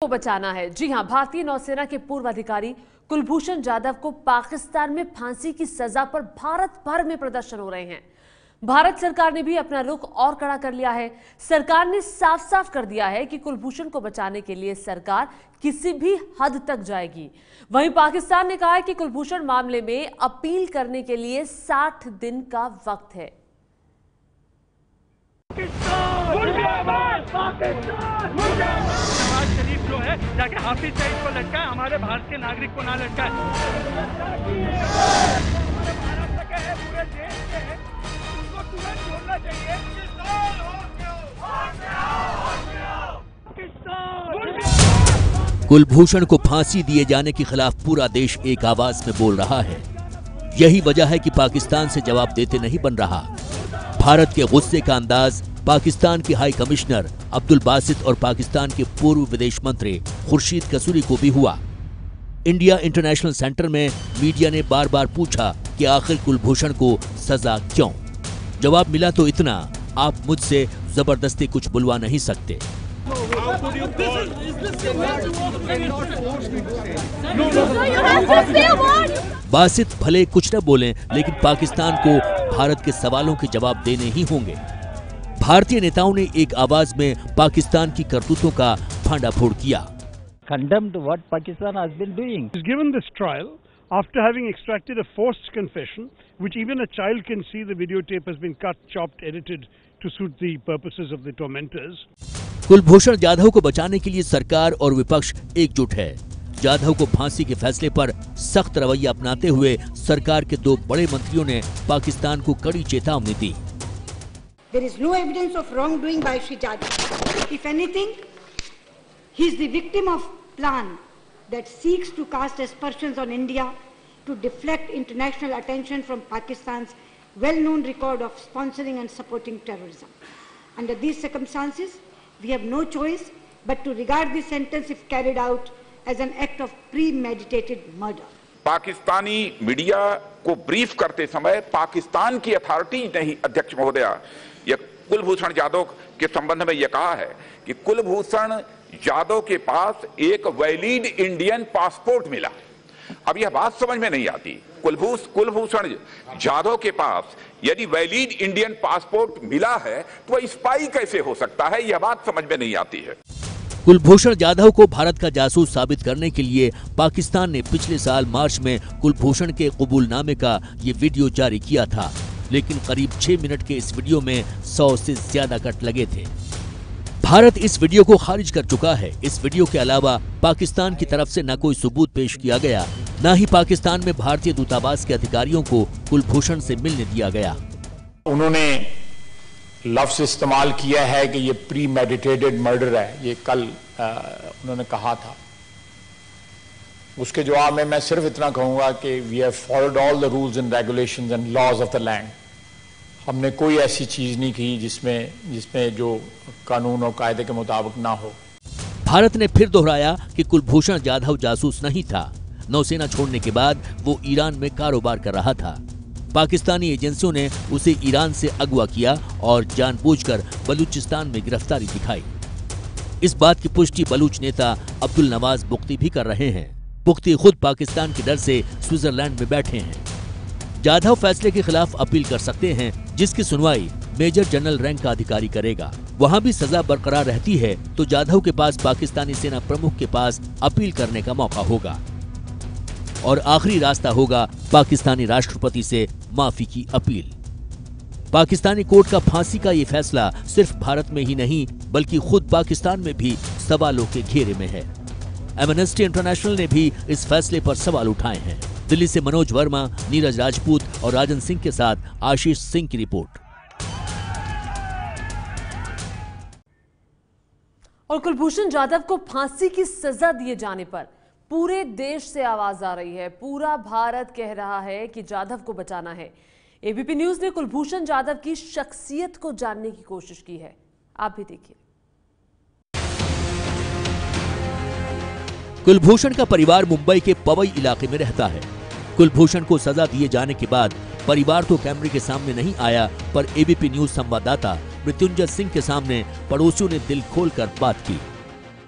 को बचाना है। जी हां, भारतीय नौसेना के पूर्व अधिकारी कुलभूषण जाधव को पाकिस्तान में फांसी की सजा पर भारत भर में प्रदर्शन हो रहे हैं। भारत सरकार ने भी अपना रुख और कड़ा कर लिया है। सरकार ने साफ साफ कर दिया है कि कुलभूषण को बचाने के लिए सरकार किसी भी हद तक जाएगी। वहीं पाकिस्तान ने कहा है कि कुलभूषण मामले में अपील करने के लिए 60 दिन का वक्त है। नवाज शरीफ जो है जाके हाफिज सईद को लटका है, हमारे भारत के नागरिक को ना लटका है। पूरे देश के हैं, उसको तुरंत छोड़ना चाहिए। कुलभूषण को फांसी दिए जाने के खिलाफ पूरा देश एक आवाज में बोल रहा है। यही वजह है कि पाकिस्तान से जवाब देते नहीं बन रहा। भारत के गुस्से का अंदाज पाकिस्तान के हाई कमिश्नर अब्दुल बासित और पाकिस्तान के पूर्व विदेश मंत्री खुर्शीद कसूरी को भी हुआ। इंडिया इंटरनेशनल सेंटर में मीडिया ने बार बार पूछा कि आखिर कुलभूषण को सजा क्यों। जवाब मिला तो इतना, आप मुझसे जबरदस्ती कुछ बुलवा नहीं सकते। बासित भले कुछ न बोलें, लेकिन पाकिस्तान को भारत के सवालों के जवाब देने ही होंगे। भारतीय नेताओं ने एक आवाज में पाकिस्तान की करतूतों का फांडाफोड़ किया। Condemned what Pakistan has been doing. Given this trial, after having extracted a forced confession, which even a child can see, the videotape has been cut, chopped, edited to suit the purposes of the tormentors. Kulbhushan Jadhav को बचाने के लिए सरकार और विपक्ष एकजुट है। जाधव को फांसी के फैसले पर सख्त रवैया अपनाते हुए सरकार के दो बड़े मंत्रियों ने पाकिस्तान को कड़ी चेतावनी दी। There is no evidence of wrongdoing by Shri Jadhav. If anything, he is the victim of plan that seeks to cast aspersions on India to deflect international attention from Pakistan's well-known record of sponsoring and supporting terrorism. Under these circumstances, we have no choice but to regard this sentence, if carried out, as an act of premeditated murder. Pakistani media को brief करते समय पाकिस्तान की authority ने ही, अध्यक्ष महोदया, यह कुलभूषण जाधव के संबंध में यह कहा है कि कुलभूषण जाधव के पास एक वैलिड इंडियन पासपोर्ट मिला। अब यह बात समझ में नहीं आती, कुलभूषण जाधव के पास यदि वैलिड इंडियन पासपोर्ट मिला है तो वह स्पाई कैसे हो सकता है, यह बात समझ में नहीं आती है। कुलभूषण जाधव को भारत का जासूस साबित करने के लिए पाकिस्तान ने पिछले साल मार्च में कुलभूषण के कबूलनामे का ये वीडियो जारी किया था, लेकिन करीब 6 मिनट के इस वीडियो में 100 से ज्यादा कट लगे थे। भारत इस वीडियो को खारिज कर चुका है। इस वीडियो के अलावा पाकिस्तान की तरफ से न कोई सबूत पेश किया गया, न ही पाकिस्तान में भारतीय दूतावास के अधिकारियों को कुलभूषण से मिलने दिया गया। उन्होंने लफ्ज इस्तेमाल किया है कि ये प्रीमेडिटेटेड मर्डर है, ये कल उन्होंने कहा था। उसके जवाब में मैं सिर्फ इतना कहूंगा कि we have followed all the rules and regulations and laws of the land. हमने कोई ऐसी चीज नहीं की जिसमें जो कानून और कायदे के मुताबिक ना हो। भारत ने फिर दोहराया कि कुलभूषण जाधव जासूस नहीं था। नौसेना छोड़ने के बाद वो ईरान में कारोबार कर रहा था। पाकिस्तानी एजेंसियों ने उसे ईरान से अगवा किया और जानबूझकर बलूचिस्तान में गिरफ्तारी दिखाई। इस बात की पुष्टि बलूच नेता अब्दुल नवाज बुख्ती भी कर रहे हैं। बुख्ती खुद पाकिस्तान के डर से स्विट्जरलैंड में बैठे हैं। जाधव फैसले के खिलाफ अपील कर सकते हैं, जिसकी सुनवाई मेजर जनरल रैंक का अधिकारी करेगा। वहाँ भी सजा बरकरार रहती है तो जाधव के पास पाकिस्तानी सेना प्रमुख के पास अपील करने का मौका होगा और आखिरी रास्ता होगा पाकिस्तानी राष्ट्रपति से माफी की अपील। पाकिस्तानी कोर्ट का फांसी का ये फैसला सिर्फ भारत में ही नहीं बल्कि खुद पाकिस्तान में भी सवालों के घेरे में है। एमनेस्टी इंटरनेशनल ने भी इस फैसले पर सवाल उठाए हैं। दिल्ली से मनोज वर्मा, नीरज राजपूत और राजन सिंह के साथ आशीष सिंह की रिपोर्ट। और कुलभूषण जाधव को फांसी की सजा दिए जाने पर पूरे देश से आवाज आ रही है। पूरा भारत कह रहा है कि जाधव को बचाना है। एबीपी न्यूज ने कुलभूषण जाधव की शख्सियत को जानने की कोशिश की है, आप भी देखिए। कुलभूषण का परिवार मुंबई के पवई इलाके में रहता है। कुलभूषण को सजा दिए जाने के बाद परिवार तो कैमरे के सामने नहीं आया, पर एबीपी न्यूज संवाददाता मृत्युंजय सिंह के सामने पड़ोसियों ने दिल खोलकर बात की।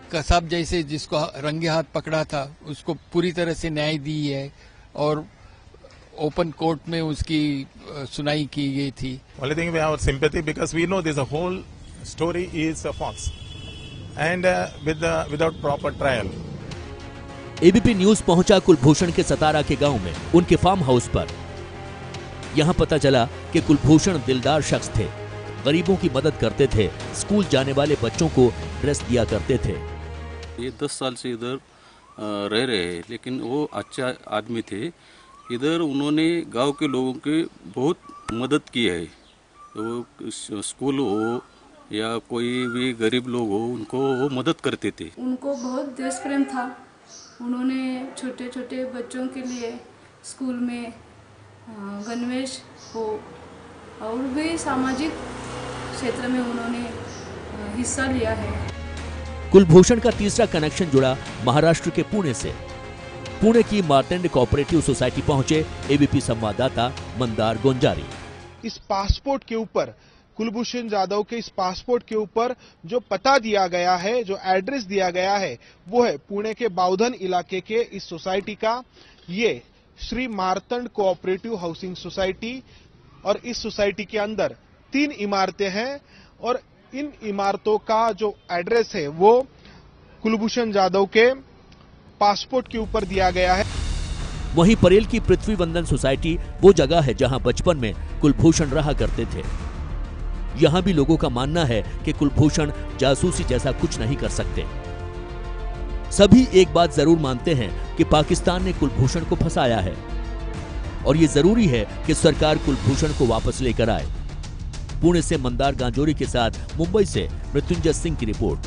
कसाब जैसे जिसको रंगे हाथ पकड़ा था उसको पूरी तरह से न्याय दी है और ओपन कोर्ट में उसकी सुनाई की गई थी। Only thing we have sympathy because we know this whole story is false and without proper trial. ABP news पहुंचा कुलभूषण के सतारा के गांव में, उनके फार्म हाउस पर। यहां पता चला कि कुलभूषण दिलदार शख्स थे, गरीबों की मदद करते थे, स्कूल जाने वाले बच्चों को ड्रेस दिया करते थे। ये 10 साल से इधर रह रहे हैं, लेकिन वो अच्छा आदमी थे। इधर उन्होंने गांव के लोगों के बहुत मदद की है। तो स्कूल हो या कोई भी गरीब लोग हो, उनको वो मदद करते थे। उनको बहुत देश प्रेम था। उन्होंने छोटे छोटे बच्चों के लिए स्कूल में गणवेश हो और भी सामाजिक क्षेत्र में उन्होंने हिस्सा लिया है। कुलभूषण का तीसरा कनेक्शन जुड़ा महाराष्ट्र के पुणे से। पुणे की मार्तंड कोऑपरेटिव सोसाइटी पहुंचे एबीपी संवाददाता मंदार गोंजारी। इस पासपोर्ट के ऊपर, कुलभूषण जाधव के इस पासपोर्ट के ऊपर जो पता दिया गया है, जो एड्रेस दिया गया है, वो है पुणे के बाउधन इलाके के इस सोसाइटी का। ये Shri Martand cooperative housing society, और इस सोसाइटी के अंदर 3 इमारतें हैं और इन इमारतों का जो एड्रेस है वो कुलभूषण जाधव के पासपोर्ट के ऊपर दिया गया है। वहीं परेल की पृथ्वी वंदन सोसाइटी वो जगह है जहां बचपन में कुलभूषण रहा करते थे। यहां भी लोगों का मानना है कि कुलभूषण जासूसी जैसा कुछ नहीं कर सकते। सभी एक बात जरूर मानते हैं कि पाकिस्तान ने कुलभूषण को फंसाया है और ये जरूरी है कि सरकार कुलभूषण को वापस लेकर आए। पुणे से मंदार गांजोरी के साथ मुंबई से मृत्युंजय सिंह की रिपोर्ट।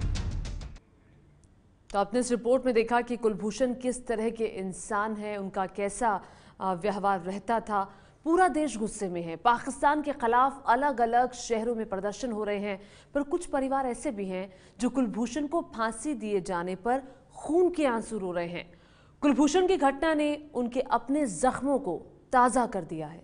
तो आपने इस रिपोर्ट में देखा कि कुलभूषण किस तरह के इंसान हैं, उनका कैसा व्यवहार रहता था। पूरा देश गुस्से में है। पाकिस्तान के खिलाफ अलग अलग शहरों में प्रदर्शन हो रहे हैं, पर कुछ परिवार ऐसे भी हैं जो कुलभूषण को फांसी दिए जाने पर खून के आंसू रो रहे हैं। कुलभूषण की घटना ने उनके अपने जख्मों को ताजा कर दिया है।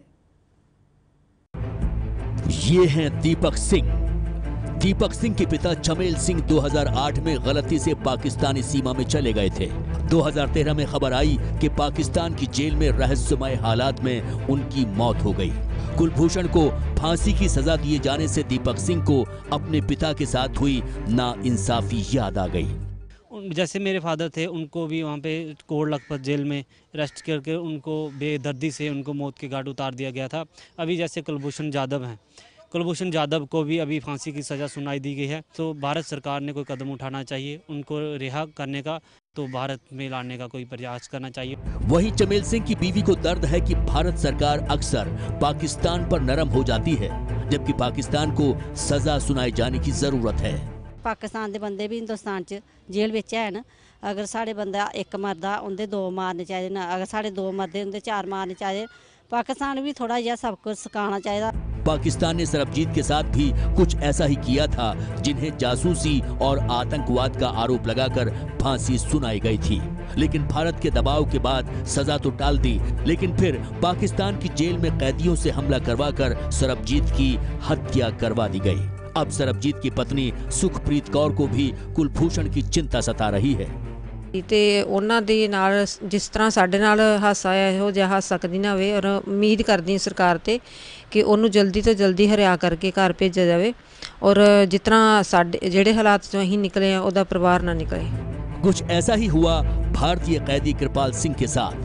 ये हैं दीपक सिंह। दीपक सिंह के पिता चमेल सिंह 2008 में गलती से पाकिस्तानी सीमा में चले गए थे। 2013 में खबर आई कि पाकिस्तान की जेल में रहस्यमय हालात में उनकी मौत हो गई। कुलभूषण को फांसी की सजा दिए जाने से दीपक सिंह को अपने पिता के साथ हुई नाइंसाफी याद आ गई। जैसे मेरे फादर थे, उनको भी वहाँ पे कोट लखपत जेल में अरेस्ट करके उनको बेदर्दी से उनको मौत के घाट उतार दिया गया था। अभी जैसे कुलभूषण जाधव हैं, कुलभूषण जाधव को भी अभी फांसी की सज़ा सुनाई दी गई है। तो भारत सरकार ने कोई कदम उठाना चाहिए, उनको रिहा करने का, तो भारत में लाने का कोई प्रयास करना चाहिए। वहीं चमेल सिंह की बीवी को दर्द है कि भारत सरकार अक्सर पाकिस्तान पर नरम हो जाती है, जबकि पाकिस्तान को सजा सुनाई जाने की जरूरत है। पाकिस्तान के बंदे भी हिंदुस्तान च जेल विच हैन। अगर साढ़े बंदा एक मरदा उनके 2 मारने चाहिए ना, अगर साढ़े 2 मरदे उनके 4 मारने चाहिए। पाकिस्तान भी थोड़ा जिहा सब कुछ सिखाना चाहिए। पाकिस्तान ने सरबजीत के साथ भी कुछ ऐसा ही किया था, जिन्हें जासूसी और आतंकवाद का आरोप लगाकर फांसी सुनाई गई थी। लेकिन भारत के दबाव के बाद सजा तो टाल दी, लेकिन फिर पाकिस्तान की जेल में कैदियों से हमला करवाकर सरबजीत की हत्या करवा दी गई। अब सरबजीत की पत्नी सुखप्रीत कौर को भी कुलभूषण की चिंता सता रही है। ਤੇ ਉਹਨਾਂ ਦੇ ਨਾਲ ਜਿਸ ਤਰ੍ਹਾਂ ਸਾਡੇ ਨਾਲ ਹਾਸਾ ਆਇਆ, ਇਹੋ ਜਿਹਾ ਹਾਸਾ ਕਦੀ ਨਾ ਹੋਵੇ। ਔਰ ਉਮੀਦ ਕਰਦੀ ਹਾਂ ਸਰਕਾਰ ਤੇ ਕਿ ਉਹਨੂੰ ਜਲਦੀ ਤੋਂ ਜਲਦੀ ਹਰਿਆ ਕਰਕੇ ਘਰ ਭੇਜਿਆ ਜਾਵੇ ਔਰ ਜਿਸ ਤਰ੍ਹਾਂ ਸਾਡੇ ਜਿਹੜੇ ਹਾਲਾਤ ਚੋਂ ਅਸੀਂ ਨਿਕਲੇ ਆ ਉਹਦਾ ਪਰਿਵਾਰ ਨਾ ਨਿਕਲੇ। कुछ ऐसा ही हुआ भारतीय कैदी कृपाल सिंह के साथ।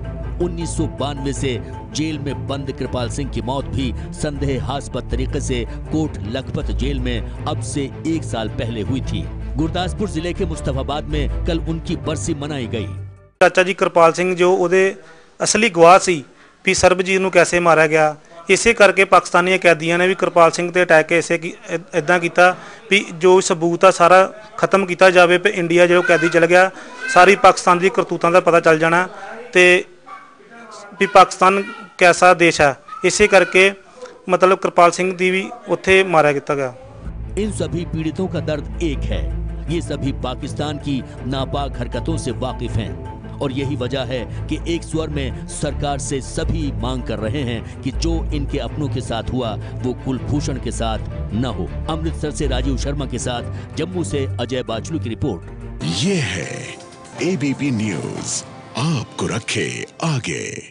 1992 से जेल में बंद कृपाल सिंह की मौत भी संदेहास्पद तरीके से कोट लखपत जेल में अब से 1 साल पहले हुई थी। गुरदासपुर जिले के मुस्तफाबाद में कल उनकी बरसी मनाई गई। चाचा जी कृपाल सिंह जो ਉਹਦੇ असली गवाह सी भी ਸਰਬਜੀਤ ਨੂੰ कैसे मारा गया, इसे करके पाकिस्तानी कैदियों ने भी कृपाल सिंह ते अटैक ऐसे इदा किया भी जो सबूत आ सारा खत्म किया जाए, भी इंडिया जो कैदी चल गया सारी पाकिस्तान की करतूतों का पता चल जाना तो भी पाकिस्तान कैसा देश है। इसे करके मतलब कृपाल सिंह की भी उत्थे मारा किया गया। इन सभी पीड़ितों का दर्द एक है, ये सभी पाकिस्तान की नापाक हरकतों से वाकिफ हैं और यही वजह है कि एक स्वर में सरकार से सभी मांग कर रहे हैं कि जो इनके अपनों के साथ हुआ वो कुलभूषण के साथ न हो। अमृतसर से राजीव शर्मा के साथ जम्मू से अजय बाचलू की रिपोर्ट। ये है एबीपी न्यूज़, आपको रखे आगे।